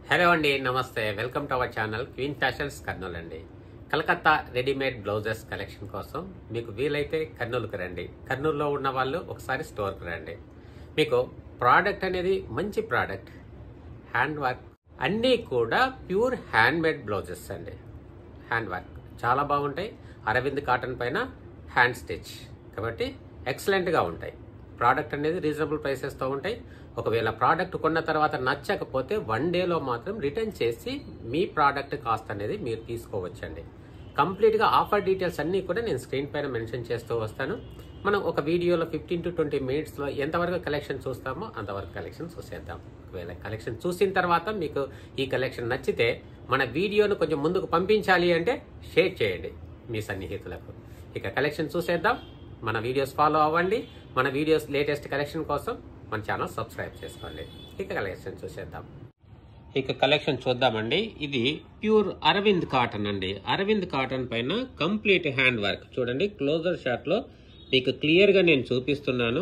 Hello అండి, నమస్తే. Welcome to our channel Queen Fashions Kurnool అండి. కలకత్తా రెడీమేడ్ బ్లౌజెస్ కలెక్షన్ కోసం మీకు వీలైతే కర్నూలుకు రండి. కర్నూలులో ఉన్న వాళ్ళు ఒకసారి స్టోర్కి రండి. మీకు ప్రోడక్ట్ అనేది మంచి ప్రోడక్ట్, హ్యాండ్ వర్క్ అన్నీ కూడా ప్యూర్ హ్యాండ్ మేడ్ బ్లౌజెస్ అండి. హ్యాండ్ వర్క్ చాలా బాగుంటాయి. అరవింద్ కాటన్ పైన హ్యాండ్ స్టిచ్ కాబట్టి ఎక్సలెంట్గా ఉంటాయి. ప్రోడక్ట్ అనేది రీజనబుల్ ప్రైసెస్తో ఉంటాయి. ఒకవేళ ప్రోడక్ట్ కొన్న తర్వాత నచ్చకపోతే 1 డేలో మాత్రం రిటర్న్ చేసి మీ ప్రోడక్ట్ కాస్ట్ అనేది మీరు తీసుకోవచ్చండి. కంప్లీట్గా ఆఫర్ డీటెయిల్స్ అన్నీ కూడా నేను స్క్రీన్ పైన మెన్షన్ చేస్తూ వస్తాను. మనం ఒక వీడియోలో 15 to 20 మినిట్స్లో ఎంతవరకు కలెక్షన్ చూస్తామో అంతవరకు కలెక్షన్ చూసేద్దాం. ఒకవేళ కలెక్షన్ చూసిన తర్వాత మీకు ఈ కలెక్షన్ నచ్చితే మన వీడియోను కొంచెం ముందుకు పంపించాలి అంటే షేర్ చేయండి మీ సన్నిహితులకు. ఇక కలెక్షన్ చూసేద్దాం. మన వీడియోస్ ఫాలో అవ్వండి. మన వీడియోస్ లేటెస్ట్ కలెక్షన్ కోసం మన ఛానల్ సబ్స్క్రైబ్ చేసుకోండి. ఇక కలెక్షన్ చూసేద్దాం. ఇక కలెక్షన్ చూద్దామండి. ఇది ప్యూర్ అరవింద్ కాటన్ అండి. అరవింద్ కాటన్ పైన కంప్లీట్ హ్యాండ్ వర్క్ చూడండి. క్లోజర్ షాట్లో మీకు క్లియర్గా నేను చూపిస్తున్నాను.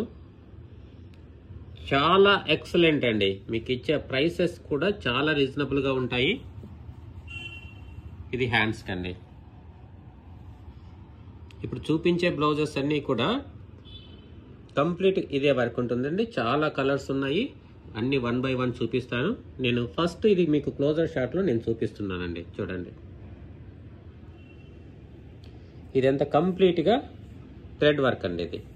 చాలా ఎక్సలెంట్ అండి. మీకు ఇచ్చే ప్రైసెస్ కూడా చాలా రీజనబుల్గా ఉంటాయి. ఇది హ్యాండ్స్ అండి. ఇప్పుడు చూపించే బ్లౌజెస్ అన్నీ కూడా కంప్లీట్ ఇదే వర్క్ ఉంటుందండి. చాలా కలర్స్ ఉన్నాయి. అన్ని 1 by 1 చూపిస్తాను. నేను ఫస్ట్ ఇది మీకు క్లోజర్ షాట్లో నేను చూపిస్తున్నానండి. చూడండి, ఇదంతా కంప్లీట్గా థ్రెడ్ వర్క్ అండి. ఇది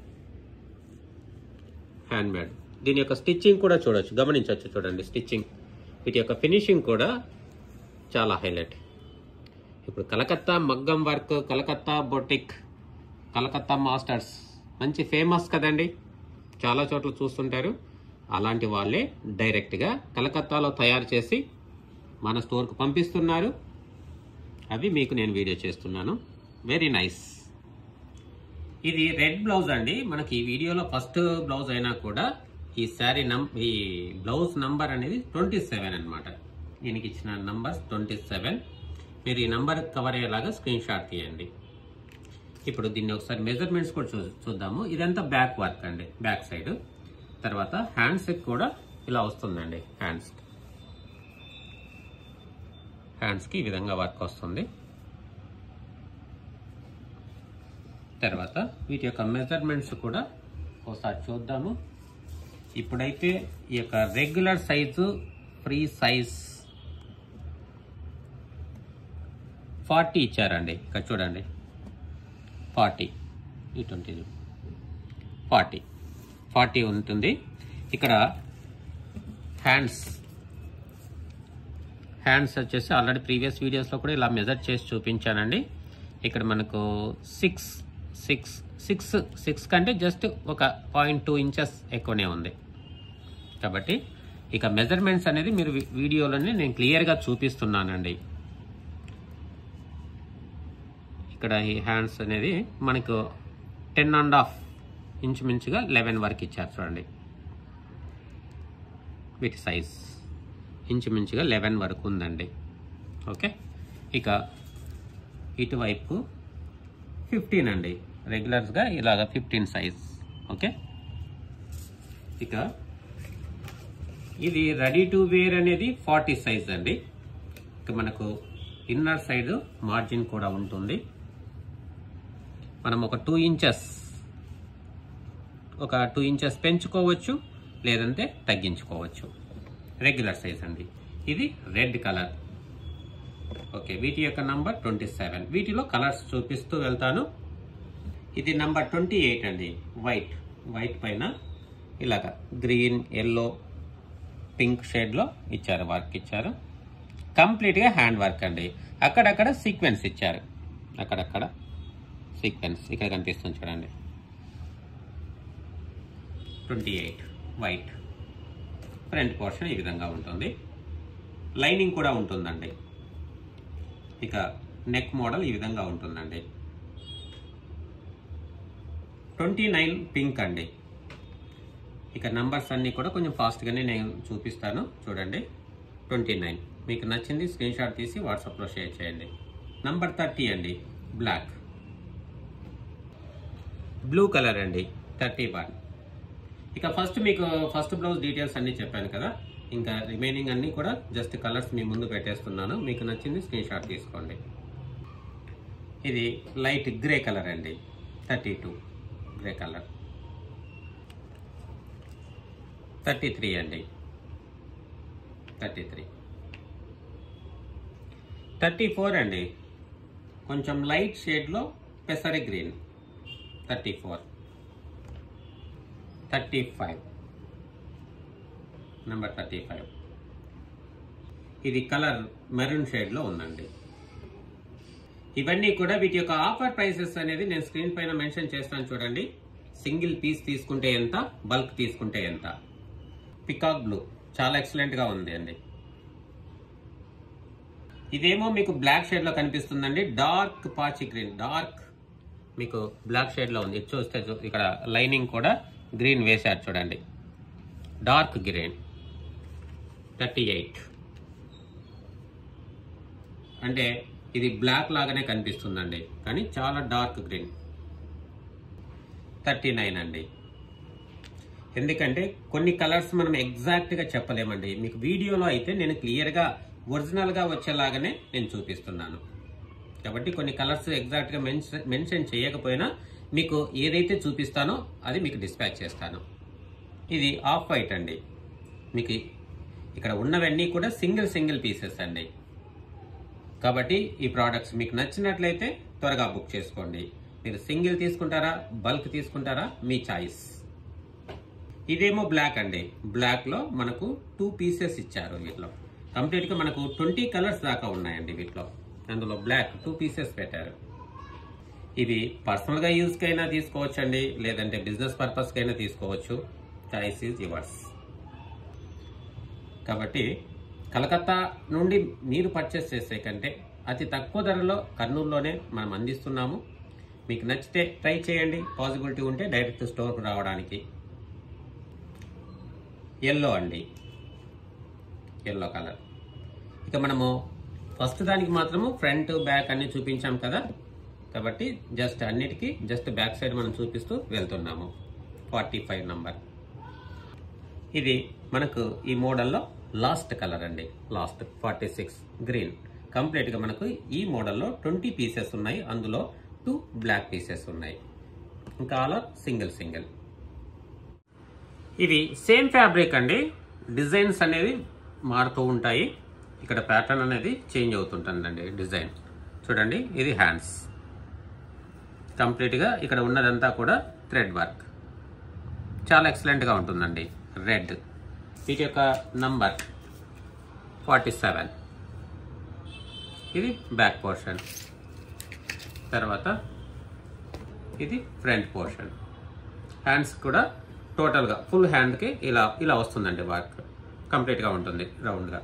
హ్యాండ్ మేడ్. దీని యొక్క స్టిచ్చింగ్ కూడా చూడొచ్చు, గమనించవచ్చు. చూడండి స్టిచ్చింగ్, వీటి యొక్క ఫినిషింగ్ కూడా చాలా హైలైట్. ఇప్పుడు కలకత్తా మగ్గం work, Calcutta boutique, Calcutta masters మంచి ఫేమస్ కదండి. చాలా చోట్ల చూస్తుంటారు. అలాంటి వాళ్ళే డైరెక్ట్గా కలకత్తాలో తయారు చేసి మన స్టోర్కు పంపిస్తున్నారు. అవి మీకు నేను వీడియో చేస్తున్నాను. Very nice. ఇది రెడ్ బ్లౌజ్ అండి. మనకి ఈ వీడియోలో ఫస్ట్ బ్లౌజ్ అయినా కూడా ఈ శారీ ఈ బ్లౌజ్ నంబర్ అనేది 27 అనమాట. దీనికి ఇచ్చిన నంబర్ 27. మీరు ఈ నంబర్ కవర్ అయ్యేలాగా స్క్రీన్ షాట్ తీయండి. ఇప్పుడు దీన్ని ఒకసారి మెజర్మెంట్స్ కూడా చూద్దాము. ఇదంతా బ్యాక్ వర్క్ అండి, బ్యాక్ సైడ్. తర్వాత హ్యాండ్స్ కూడా ఇలా వస్తుందండి. హ్యాండ్స్కి ఈ విధంగా వర్క్ వస్తుంది. తర్వాత వీటి యొక్క మెజర్మెంట్స్ కూడా ఒకసారి చూద్దాము. ఇప్పుడైతే ఈ యొక్క రెగ్యులర్ సైజు, ఫ్రీ సైజ్ 40 ఇచ్చారండి. ఇక్కడ చూడండి 40, ఈ 20, 40 ఉంటుంది. ఇక్కడ హ్యాండ్స్ వచ్చేసి ఆల్రెడీ ప్రీవియస్ వీడియోస్లో కూడా ఇలా మెజర్ చేసి చూపించానండి. ఇక్కడ మనకు 6 కంటే జస్ట్ ఒక 0.2 ఇంచెస్ ఎక్కువనే ఉంది. కాబట్టి ఇక మెజర్మెంట్స్ అనేది మీరు వీడియోలోనే నేను క్లియర్గా చూపిస్తున్నానండి. ఇక్కడ ఈ హ్యాండ్స్ అనేది మనకు 10.5 ఇంచుమించుగా 11 వరకు ఇచ్చారు. చూడండి వీటి సైజ్ ఇంచుమించుగా 11 వరకు ఉందండి. ఓకే, ఇక ఇటువైపు 15 అండి. రెగ్యులర్స్గా ఇలాగ 15 సైజ్. ఓకే, ఇక ఇది రెడీ టు వేర్ అనేది 40 సైజ్ అండి. ఇక మనకు ఇన్నర్ సైడ్ మార్జిన్ కూడా ఉంటుంది. మనం ఒక 2 ఇంచెస్ పెంచుకోవచ్చు, లేదంటే తగ్గించుకోవచ్చు. రెగ్యులర్ సైజ్ అండి. ఇది రెడ్ కలర్. ఓకే, వీటి యొక్క నంబర్ 27. వీటిలో కలర్స్ చూపిస్తూ వెళ్తాను. ఇది నంబర్ 28 అండి. వైట్ పైన ఇలాగ గ్రీన్, ఎల్లో, పింక్ షేడ్లో ఇచ్చారు, వర్క్ ఇచ్చారు. కంప్లీట్గా హ్యాండ్ వర్క్ అండి. అక్కడక్కడ సీక్వెన్స్ ఇచ్చారు. అక్కడక్కడ సీక్వెన్స్ ఇక్కడ కనిపిస్తుంది చూడండి. 28 వైట్. ఫ్రంట్ పోర్షన్ ఈ విధంగా ఉంటుంది. లైనింగ్ కూడా ఉంటుందండి. ఇక నెక్ మోడల్ ఈ విధంగా ఉంటుందండి. 29 పింక్ అండి. ఇక నంబర్స్ అన్నీ కూడా కొంచెం ఫాస్ట్గానే నేను చూపిస్తాను. చూడండి 29. మీకు నచ్చింది స్క్రీన్ షాట్ తీసి వాట్సాప్లో షేర్ చేయండి. నంబర్ 30 అండి. బ్లూ కలర్ అండి. 31. ఇక ఫస్ట్ మీకు ఫస్ట్ బ్లౌజ్ డీటెయిల్స్ అన్నీ చెప్పాను కదా. ఇంకా రిమైనింగ్ అన్నీ కూడా జస్ట్ కలర్స్ మీ ముందు పెట్టేస్తున్నాను. మీకు నచ్చింది స్క్రీన్ షాట్ తీసుకోండి. ఇది లైట్ గ్రే కలర్ అండి, 32 గ్రే కలర్. 33 అండి, 33. 34 అండి, కొంచెం లైట్ షేడ్లో పెసరి గ్రీన్. 34. 35 నెంబర్ 35. ఇది కలర్ మెరూన్ షేడ్లో ఉందండి. ఇవన్నీ కూడా వీటి యొక్క ఆఫర్ ప్రైసెస్ అనేది నేను స్క్రీన్ పైన మెన్షన్ చేస్తాను చూడండి. సింగిల్ పీస్ తీసుకుంటే ఎంత, బల్క్ తీసుకుంటే ఎంత. పికాక్ బ్లూ చాలా ఎక్సలెంట్గా ఉంది అండి. ఇదేమో మీకు బ్లాక్ షేడ్లో కనిపిస్తుందండి. డార్క్ పాచి గ్రీన్, డార్క్ మీకు బ్లాక్ షేడ్లో ఉంది. చూస్తే ఇక్కడ లైనింగ్ కూడా గ్రీన్ వేశారు చూడండి. Dark green. 38 అంటే ఇది బ్లాక్ లాగానే కనిపిస్తుందండి, కానీ చాలా డార్క్ గ్రీన్. 39 అండి. ఎందుకంటే కొన్ని కలర్స్ మనం ఎగ్జాక్ట్గా చెప్పలేమండి. మీకు వీడియోలో అయితే నేను క్లియర్గా ఒరిజినల్గా వచ్చేలాగానే నేను చూపిస్తున్నాను. కాబట్టి కొన్ని కలర్స్ ఎగ్జాక్ట్గా మెన్షన్ చేయకపోయినా మీకు ఏదైతే చూపిస్తానో అది మీకు డిస్పాచ్ చేస్తాను. ఇది ఆఫ్ వైట్ అండి. మీకు ఇక్కడ ఉన్నవన్నీ కూడా సింగిల్ పీసెస్ అండి. కాబట్టి ఈ ప్రోడక్ట్స్ మీకు నచ్చినట్లయితే త్వరగా బుక్ చేసుకోండి. మీరు సింగిల్ తీసుకుంటారా, బల్క్ తీసుకుంటారా, మీ చాయిస్. ఇదేమో బ్లాక్ అండి. బ్లాక్లో మనకు 2 పీసెస్ ఇచ్చారు. వీటిలో కంప్లీట్గా మనకు 20 కలర్స్ దాకా ఉన్నాయండి. వీటిలో అందులో బ్లాక్ 2 పీసెస్ పెట్టారు. ఇది పర్సనల్గా యూజ్కైనా తీసుకోవచ్చండి, లేదంటే బిజినెస్ పర్పస్కైనా తీసుకోవచ్చు. Choice is yours. కాబట్టి కలకత్తా నుండి మీరు పర్చేస్ చేసే కంటే అతి తక్కువ ధరలో కర్నూలులోనే మనం అందిస్తున్నాము. మీకు నచ్చితే ట్రై చేయండి. పాసిబిలిటీ ఉంటే డైరెక్ట్ స్టోర్కు రావడానికి. ఎల్లో అండి, ఎల్లో కలర్. ఇక మనము ఫస్ట్ దానికి మాత్రము ఫ్రంట్ బ్యాక్ అన్ని చూపించాం కదా, కాబట్టి జస్ట్ అన్నిటికీ జస్ట్ బ్యాక్ సైడ్ మనం చూపిస్తూ వెళ్తున్నాము. 45 నంబర్. ఇది మనకు ఈ మోడల్లో లాస్ట్ కలర్ అండి. Last 46 green. కంప్లీట్గా మనకు ఈ మోడల్లో 20 పీసెస్ ఉన్నాయి. అందులో 2 బ్లాక్ పీసెస్ ఉన్నాయి. ఇంకా అలా సింగిల్. ఇది సేమ్ ఫ్యాబ్రిక్ అండి. డిజైన్స్ అనేది మారుతూ ఉంటాయి. ఇక్కడ ప్యాటర్న్ అనేది చేంజ్ అవుతుంటుందండి. డిజైన్ చూడండి. ఇది హ్యాండ్స్. కంప్లీట్గా ఇక్కడ ఉన్నదంతా కూడా థ్రెడ్ వర్క్. చాలా ఎక్సలెంట్గా ఉంటుందండి. రెడ్. వీటి యొక్క నంబర్ 47. ఇది బ్యాక్ పోర్షన్. తర్వాత ఇది ఫ్రంట్ పోర్షన్. హ్యాండ్స్ కూడా టోటల్గా ఫుల్ హ్యాండ్కి ఇలా వస్తుందండి. వర్క్ కంప్లీట్గా ఉంటుంది రౌండ్గా.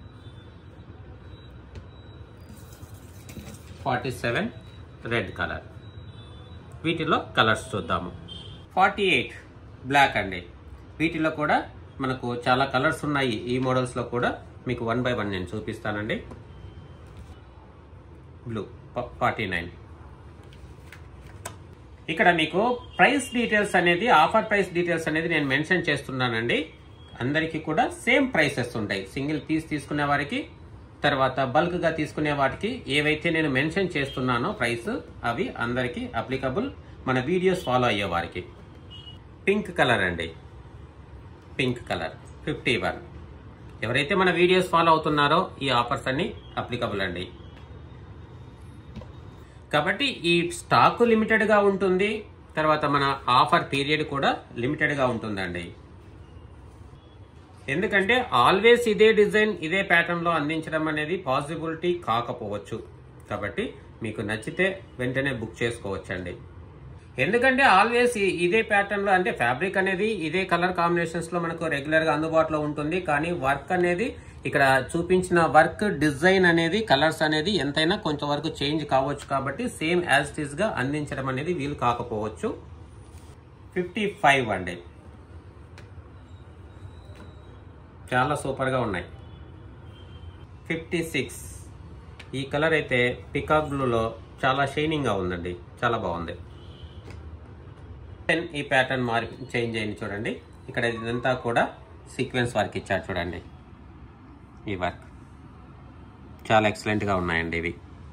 47 రెడ్ కలర్. వీటిలో కలర్స్ చూద్దాము. 48 బ్లాక్ అండి. వీటిలో కూడా మనకు చాలా కలర్స్ ఉన్నాయి. ఈ మోడల్స్లో కూడా మీకు 1 by 1 నేను చూపిస్తానండి. బ్లూ 49. ఇక్కడ మీకు ప్రైస్ డీటెయిల్స్ అనేది, ఆఫర్ ప్రైస్ డీటెయిల్స్ అనేది నేను మెన్షన్ చేస్తున్నానండి. అందరికీ కూడా సేమ్ ప్రైసెస్ ఉంటాయి. సింగిల్ పీస్ తీసుకునే వారికి, తర్వాత బల్క్గా తీసుకునే వాటికి ఏవైతే నేను మెన్షన్ చేస్తున్నానో ప్రైస్, అవి అందరికీ అప్లికబుల్ మన వీడియోస్ ఫాలో అయ్యే వారికి. పింక్ కలర్ అండి. Pink colour 51. ఎవరైతే మన వీడియోస్ ఫాలో అవుతున్నారో ఈ ఆఫర్స్ అన్ని అప్లికబుల్ అండి. కాబట్టి ఈ స్టాక్ లిమిటెడ్గా ఉంటుంది. తర్వాత మన ఆఫర్ పీరియడ్ కూడా లిమిటెడ్గా ఉంటుందండి. ఎందుకంటే ఆల్వేస్ ఇదే డిజైన్, ఇదే ప్యాటర్న్లో అందించడం అనేది పాసిబిలిటీ కాకపోవచ్చు. కాబట్టి మీకు నచ్చితే వెంటనే బుక్ చేసుకోవచ్చండి. ఎందుకంటే ఆల్వేస్ ఇదే ప్యాటర్న్లో, అంటే ఫ్యాబ్రిక్ అనేది ఇదే కలర్ కాంబినేషన్స్లో మనకు రెగ్యులర్గా అందుబాటులో ఉంటుంది. కానీ వర్క్ అనేది ఇక్కడ చూపించిన వర్క్, డిజైన్ అనేది, కలర్స్ అనేది ఎంతైనా కొంతవరకు చేంజ్ కావచ్చు. కాబట్టి సేమ్ యాజ్ ఇట్ ఈస్ గా అందించడం అనేది వీలు కాకపోవచ్చు. 55 అండి. చాలా సూపర్ గా ఉన్నాయి. 56. ఈ కలర్ అయితే పికాక్ బ్లూలో చాలా షైనింగ్ గా ఉందండి. చాలా బాగుంది. ఈ ప్యాటర్న్ చేంజ్ అయింది చూడండి. ఇక్కడ ఇదంతా కూడా సీక్వెన్స్ వర్క్ ఇచ్చారు చూడండి. ఈ వర్క్ చాలా ఎక్సలెంట్గా ఉన్నాయండి ఇవి.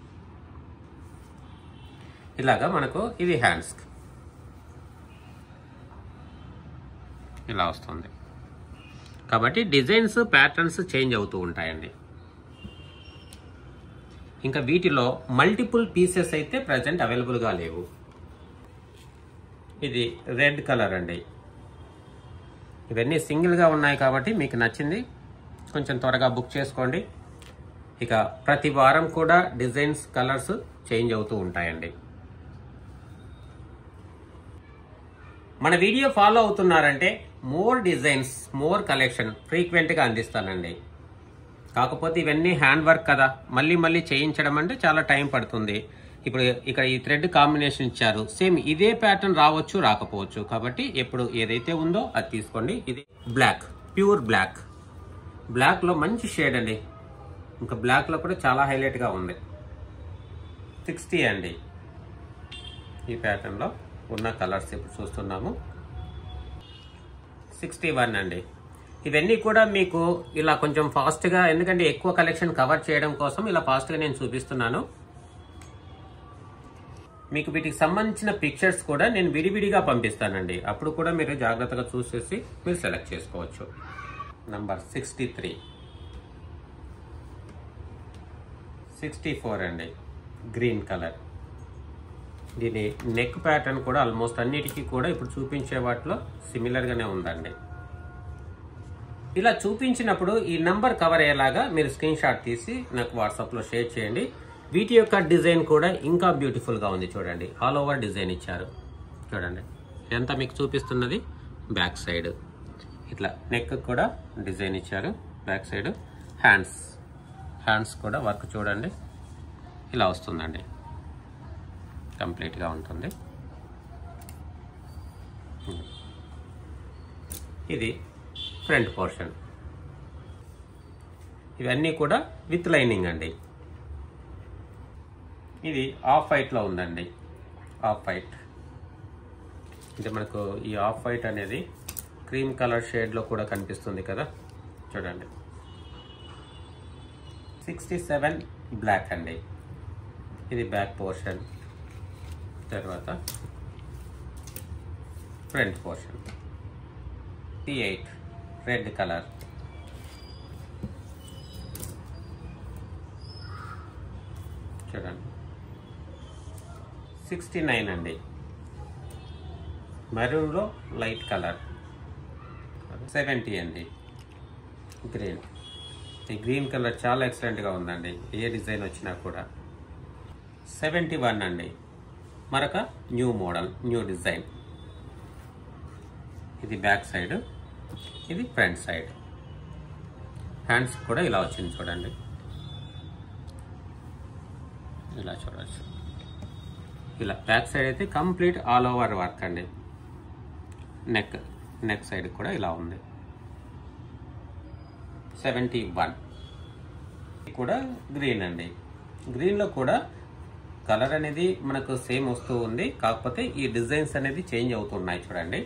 ఇలాగా మనకు ఇది హ్యాండ్స్ ఇలా వస్తుంది కాబట్టి డిజైన్స్ ప్యాటర్న్స్ చేంజ్ అవుతూ ఉంటాయండి. ఇంకా వీటిలో మల్టిపుల్ పీసెస్ అయితే ప్రజెంట్ అవైలబుల్గా లేవు. ఇది రెడ్ కలర్ అండి. ఇవన్నీ సింగిల్గా ఉన్నాయి కాబట్టి మీకు నచ్చింది కొంచెం త్వరగా బుక్ చేసుకోండి. ఇక ప్రతి వారం కూడా డిజైన్స్ కలర్స్ చేంజ్ అవుతూ ఉంటాయండి. మన వీడియో ఫాలో అవుతున్నారంటే మోర్ డిజైన్స్ మోర్ కలెక్షన్ ఫ్రీక్వెంట్గా అందిస్తానండి. కాకపోతే ఇవన్నీ హ్యాండ్ వర్క్ కదా, మళ్ళీ చేయించడం అంటే చాలా టైం పడుతుంది. ఇప్పుడు ఇక్కడ ఈ థ్రెడ్ కాంబినేషన్ ఇచ్చారు, సేమ్ ఇదే ప్యాటర్న్ రావచ్చు రాకపోవచ్చు. కాబట్టి ఎప్పుడు ఏదైతే ఉందో అది తీసుకోండి. ఇది బ్లాక్, ప్యూర్ బ్లాక్. బ్లాక్లో మంచి షేడ్ అండి. ఇంకా బ్లాక్లో కూడా చాలా హైలైట్గా ఉంది. 60 అండి ఈ ప్యాటర్న్లో ఉన్న కలర్స్ ఇప్పుడు చూస్తున్నాము. 61 అండి. ఇవన్నీ కూడా మీకు ఇలా కొంచెం ఫాస్ట్గా, ఎందుకంటే ఎక్కువ కలెక్షన్ కవర్ చేయడం కోసం ఇలా ఫాస్ట్గా నేను చూపిస్తున్నాను. మీకు వీటికి సంబంధించిన పిక్చర్స్ కూడా నేను విడివిడిగా పంపిస్తానండి. అప్పుడు కూడా మీరు జాగ్రత్తగా చూసేసి మీరు సెలెక్ట్ చేసుకోవచ్చు. నంబర్ 63, 64 అండి. Green colour. దీని నెక్ ప్యాటర్న్ కూడా ఆల్మోస్ట్ అన్నిటికీ కూడా ఇప్పుడు చూపించే వాటిలో సిమిలర్గానే ఉందండి. ఇలా చూపించినప్పుడు ఈ నంబర్ కవర్ అయ్యేలాగా మీరు స్క్రీన్ షాట్ తీసి నాకు వాట్సాప్లో షేర్ చేయండి. వీటి యొక్క డిజైన్ కూడా ఇంకా బ్యూటిఫుల్గా ఉంది చూడండి. ఆల్ ఓవర్ డిజైన్ ఇచ్చారు చూడండి. ఎంత మీకు చూపిస్తున్నది బ్యాక్ సైడ్. ఇట్లా నెక్ కూడా డిజైన్ ఇచ్చారు బ్యాక్ సైడ్. హ్యాండ్స్ కూడా వర్క్ చూడండి ఇలా వస్తుందండి. కంప్లీట్గా ఉంటుంది. ఇది ఫ్రంట్ పోర్షన్. ఇవన్నీ కూడా విత్ లైనింగ్ అండి. ఇది ఆఫ్ వైట్లో ఉందండి. ఆఫ్ వైట్ అంటే మనకు ఈ ఆఫ్ వైట్ అనేది క్రీమ్ కలర్ షేడ్లో కూడా కనిపిస్తుంది కదా చూడండి. 67 బ్లాక్ అండి. ఇది బ్యాక్ పోర్షన్. తర్వాత ఫ్రంట్ పోర్షన్. 68 red colour. చూడండి. 69 అండి. మెరూన్లో లైట్ కలర్. 70 అండి. గ్రీన్. ఈ గ్రీన్ కలర్ చాలా ఎక్సలెంట్గా ఉందండి, ఏ డిజైన్ వచ్చినా కూడా. 71 అండి. మరొక న్యూ మోడల్, న్యూ డిజైన్. ఇది బ్యాక్ సైడ్, ఇది ఫ్రంట్ సైడ్. హ్యాండ్స్ కూడా ఇలా వచ్చింది చూడండి. ఇలా చూడవచ్చు. ఇలా బ్యాక్ సైడ్ అయితే కంప్లీట్ ఆల్ ఓవర్ వర్క్ అండి. నెక్ సైడ్ కూడా ఇలా ఉంది. 71 కూడా గ్రీన్ అండి. గ్రీన్లో కూడా కలర్ అనేది మనకు సేమ్ వస్తూ ఉంది, కాకపోతే ఈ డిజైన్స్ అనేది చేంజ్ అవుతున్నాయి చూడండి.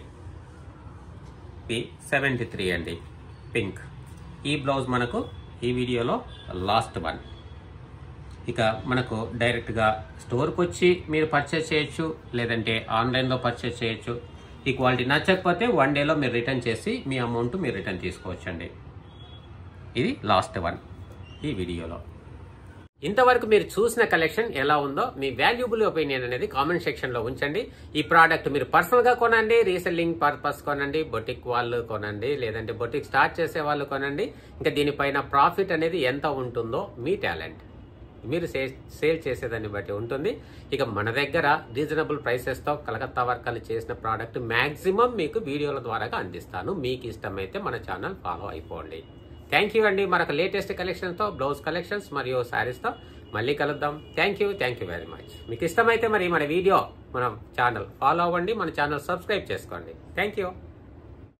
73 అండి. పింక్. ఈ బ్లౌజ్ మనకు ఈ వీడియోలో లాస్ట్ వన్. ఇక మనకు డైరెక్ట్గా స్టోర్కి వచ్చి మీరు పర్చేస్ చేయొచ్చు, లేదంటే ఆన్లైన్లో పర్చేస్ చేయొచ్చు. ఈ క్వాలిటీ నచ్చకపోతే 1 డేలో మీరు రిటర్న్ చేసి మీ అమౌంట్ మీరు రిటర్న్ తీసుకోవచ్చండి. ఇది లాస్ట్ వన్ ఈ వీడియోలో. ఇంతవరకు మీరు చూసిన కలెక్షన్ ఎలా ఉందో మీ వాల్యుబుల్ ఒపీనియన్ అనేది కామెంట్ సెక్షన్లో ఉంచండి. ఈ ప్రోడక్ట్ మీరు పర్సనల్గా కొనండి, రీసెల్లింగ్ పర్పస్ కొనండి, బొటిక్ వాళ్ళు కొనండి, లేదంటే బొటిక్ స్టార్ట్ చేసే వాళ్ళు కొనండి. ఇంకా దీనిపైన ప్రాఫిట్ అనేది ఎంత ఉంటుందో మీ టాలెంట్, మీరు సేల్ చేసేదాన్ని బట్టి ఉంటుంది. ఇక మన దగ్గర రీజనబుల్ ప్రైసెస్తో కలకత్తా వర్కర్లు చేసిన ప్రోడక్ట్ మ్యాక్సిమం మీకు వీడియోల ద్వారా అందిస్తాను. మీకు ఇష్టమైతే మన ఛానల్ ఫాలో అయిపోండి. థ్యాంక్ యూ అండి. మరొక లేటెస్ట్ కలెక్షన్తో, బ్లౌజ్ కలెక్షన్స్ మరియు శారీస్తో మళ్ళీ కలుద్దాం. Thank you very much. మీకు ఇష్టమైతే మరి మన వీడియో, మన ఛానల్ ఫాలో అవ్వండి, మన ఛానల్ సబ్స్క్రైబ్ చేసుకోండి. Thank you.